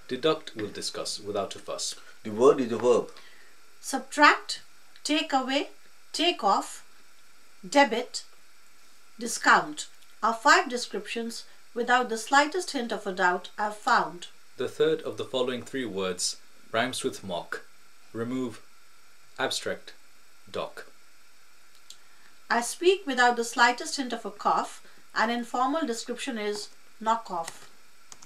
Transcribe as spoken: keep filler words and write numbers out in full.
Deduct we'll discuss without a fuss. The word is a verb. Subtract, take away, take off, debit, discount are five descriptions without the slightest hint of a doubt I've found. The third of the following three words rhymes with mock, remove, abstract, dock. I speak without the slightest hint of a cough. An informal description is knock off.